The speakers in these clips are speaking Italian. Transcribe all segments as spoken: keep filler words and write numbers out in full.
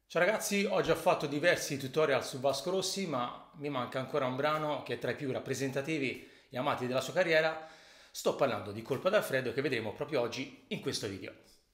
Ciao ragazzi, ho già fatto diversi tutorial su Vasco Rossi, ma mi manca ancora un brano che è tra i più rappresentativi e amati della sua carriera. Sto parlando di Colpa d'Alfredo che vedremo proprio oggi in questo video.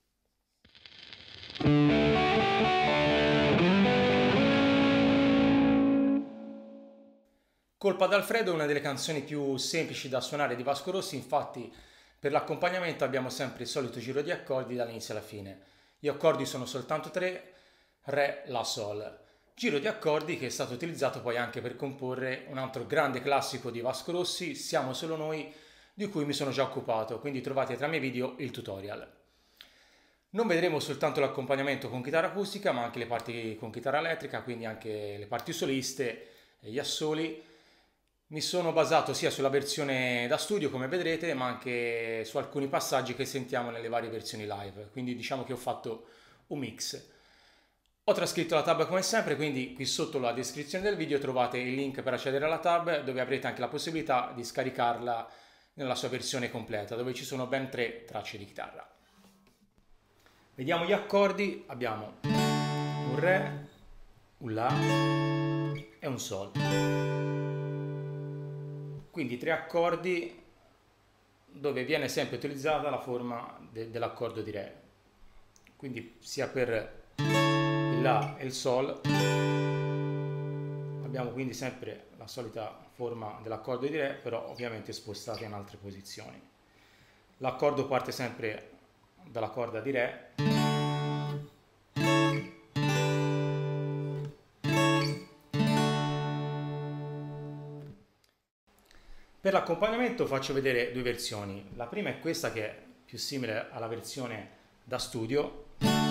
Colpa d'Alfredo è una delle canzoni più semplici da suonare di Vasco Rossi, infatti per l'accompagnamento abbiamo sempre il solito giro di accordi dall'inizio alla fine. Gli accordi sono soltanto tre: Re, La, Sol. Giro di accordi che è stato utilizzato poi anche per comporre un altro grande classico di Vasco Rossi, Siamo solo noi, di cui mi sono già occupato, quindi trovate tra i miei video il tutorial. Non vedremo soltanto l'accompagnamento con chitarra acustica, ma anche le parti con chitarra elettrica, quindi anche le parti soliste e gli assoli. Mi sono basato sia sulla versione da studio, come vedrete, ma anche su alcuni passaggi che sentiamo nelle varie versioni live, quindi diciamo che ho fatto un mix. Ho trascritto la tab come sempre, quindi qui sotto la descrizione del video trovate il link per accedere alla tab, dove avrete anche la possibilità di scaricarla nella sua versione completa, dove ci sono ben tre tracce di chitarra. Vediamo gli accordi: abbiamo un Re, un La e un Sol. Quindi tre accordi dove viene sempre utilizzata la forma de- dell'accordo di Re. Quindi sia per il La e il Sol abbiamo quindi sempre la solita forma dell'accordo di Re, però ovviamente spostata in altre posizioni. L'accordo parte sempre dalla corda di Re, per l'accompagnamento faccio vedere due versioni. La prima è questa, che è più simile alla versione da studio.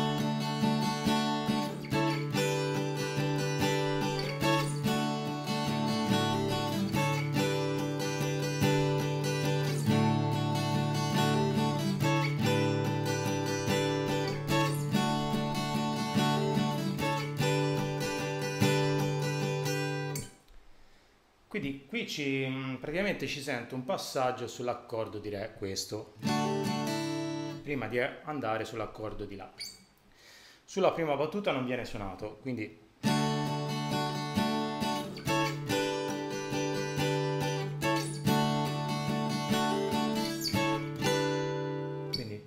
Quindi qui ci, praticamente ci sento un passaggio sull'accordo di Re, questo, prima di andare sull'accordo di La. Sulla prima battuta non viene suonato, quindi quindi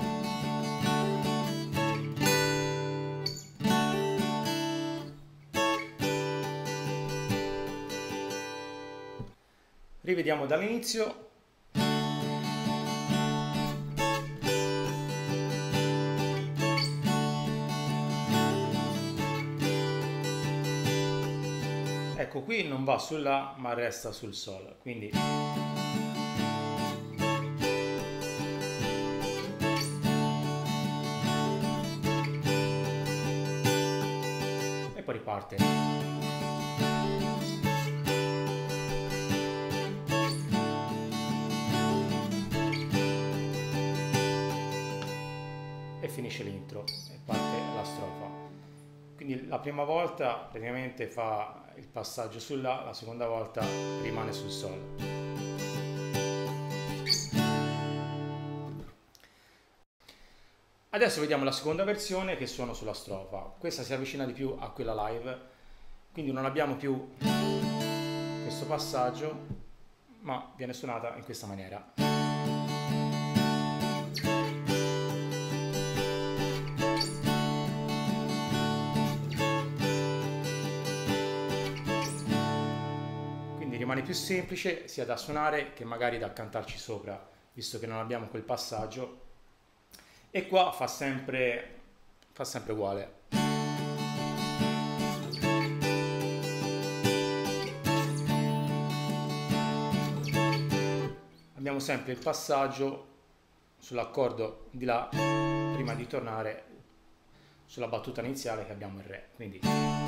rivediamo dall'inizio. Ecco, qui non va sul La ma resta sul Sol, quindi e poi riparte. E finisce l'intro e parte la strofa. Quindi la prima volta praticamente fa il passaggio sul La, la seconda volta rimane sul Sol. Adesso vediamo la seconda versione che suono sulla strofa. Questa si avvicina di più a quella live, quindi non abbiamo più questo passaggio, ma viene suonata in questa maniera. Rimane più semplice sia da suonare che magari da cantarci sopra, visto che non abbiamo quel passaggio, e qua fa sempre, fa sempre uguale. Abbiamo sempre il passaggio sull'accordo di La prima di tornare sulla battuta iniziale che abbiamo il Re, quindi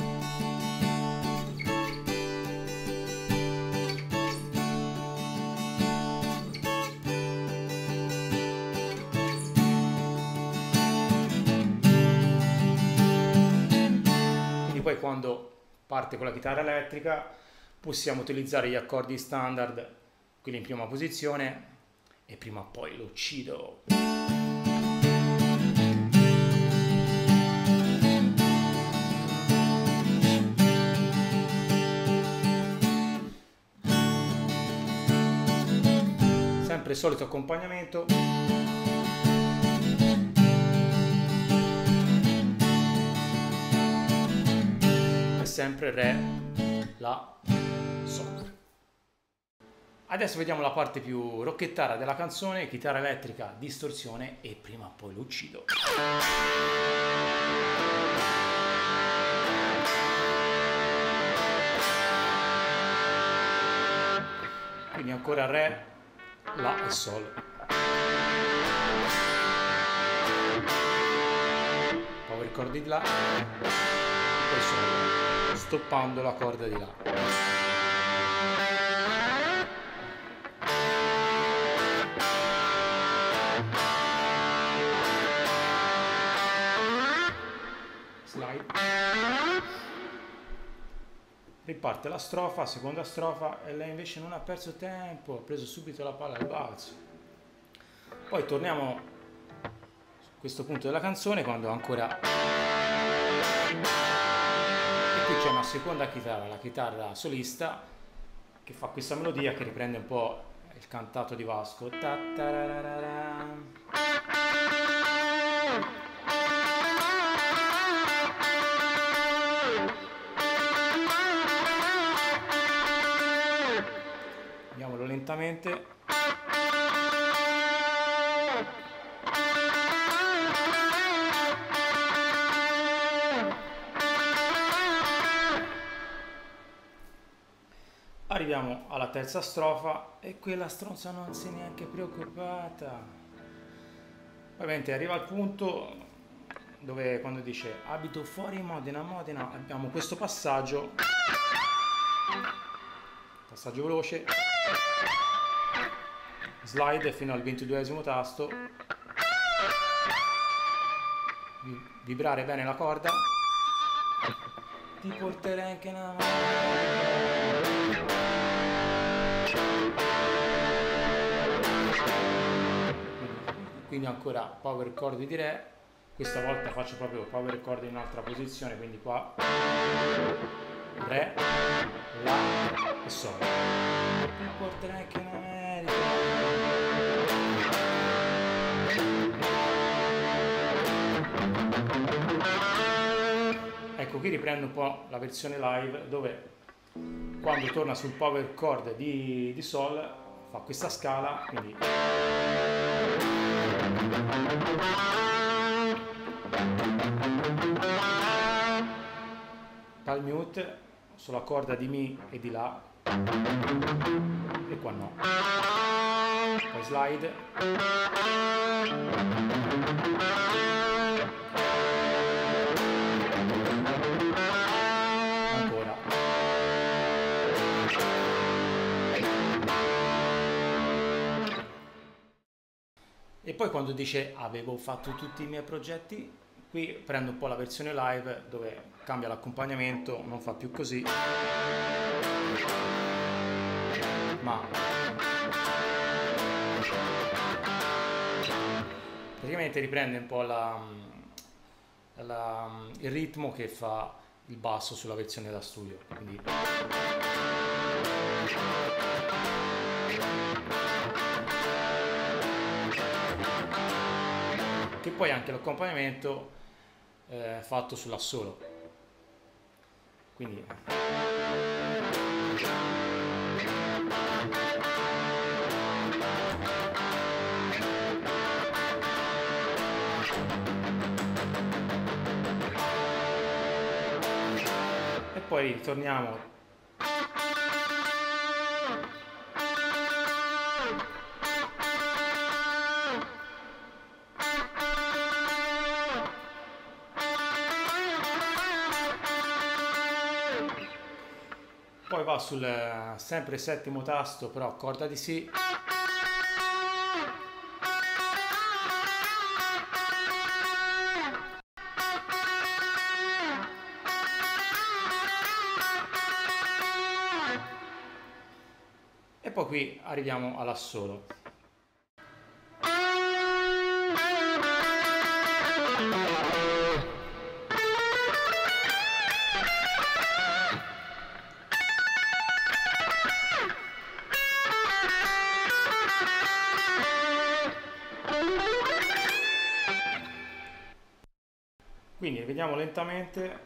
poi quando parte con la chitarra elettrica possiamo utilizzare gli accordi standard, quelli in prima posizione, e prima o poi lo uccido. sempre il solito accompagnamento. E sempre Re, La, Sol. Adesso vediamo la parte più rocchettara della canzone, chitarra elettrica, distorsione e prima o poi lo uccido. Quindi ancora Re, La e Sol. Power chord di La e poi Sol, stoppando la corda di La. Slide. Riparte la strofa, seconda strofa, e lei invece non ha perso tempo, ha preso subito la palla al balzo. Poi torniamo su questo punto della canzone quando ancora... E qui c'è una seconda chitarra, la chitarra solista, che fa questa melodia che riprende un po' il cantato di Vasco. Andiamolo lentamente. Arriviamo alla terza strofa e quella stronza non si è neanche preoccupata. Ovviamente arriva al punto dove quando dice abito fuori Modena, Modena, abbiamo questo passaggio, passaggio veloce, slide fino al ventiduesimo tasto, vibrare bene la corda, ti porterei anche una quindi ancora power chord di Re, questa volta faccio proprio power chord in un'altra posizione, quindi qua Re, La e Sol. Mi porterai anche in America. Ecco, qui riprendo un po' la versione live dove quando torna sul power chord di, di Sol fa questa scala, quindi dal mute sulla corda di Mi e di La e qua no, poi slide, ancora e poi quando dice avevo fatto tutti i miei progetti, qui prendo un po' la versione live dove cambia l'accompagnamento, non fa più così, ma praticamente riprende un po' la, la, il ritmo che fa il basso sulla versione da studio. Quindi che poi anche l'accompagnamento eh, fatto sull'assolo, quindi e poi ritorniamo poi va sul sempre settimo tasto, però corda di Si, e poi qui arriviamo all'assolo. vediamo lentamente.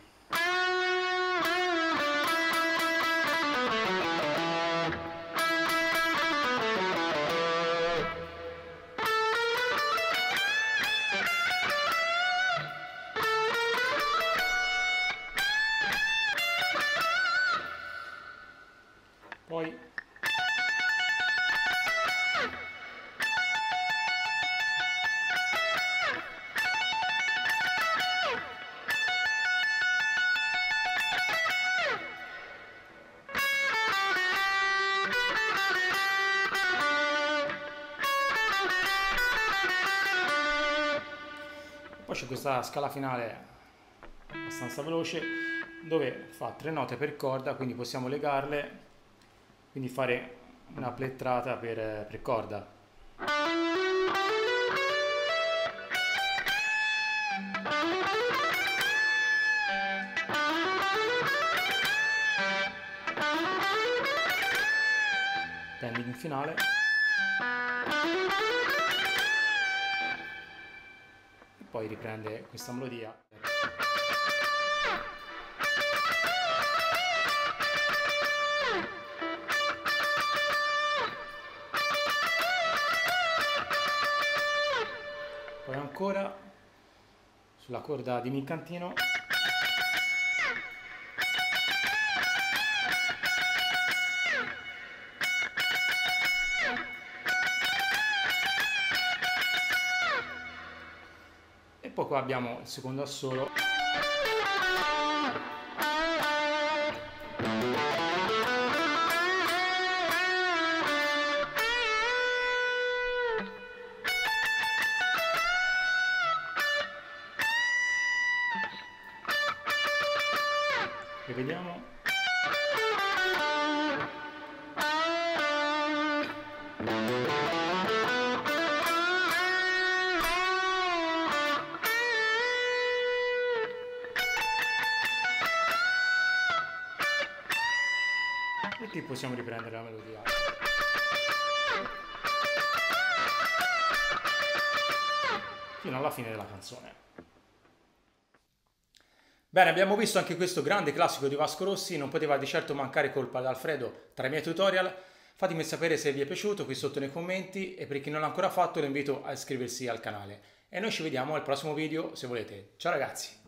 Poi Poi c'è questa scala finale abbastanza veloce dove fa tre note per corda, quindi possiamo legarle, quindi fare una plettrata per, per corda. Bending finale. E poi riprende questa melodia. Poi ancora sulla corda di mi cantino. E poi qua abbiamo il secondo assolo. Rivediamo. E qui possiamo riprendere la melodia. Fino alla fine della canzone. Bene, abbiamo visto anche questo grande classico di Vasco Rossi, non poteva di certo mancare colpa ad Alfredo tra i miei tutorial. Fatemi sapere se vi è piaciuto qui sotto nei commenti e per chi non l'ha ancora fatto lo invito a iscriversi al canale. E noi ci vediamo al prossimo video se volete. Ciao ragazzi!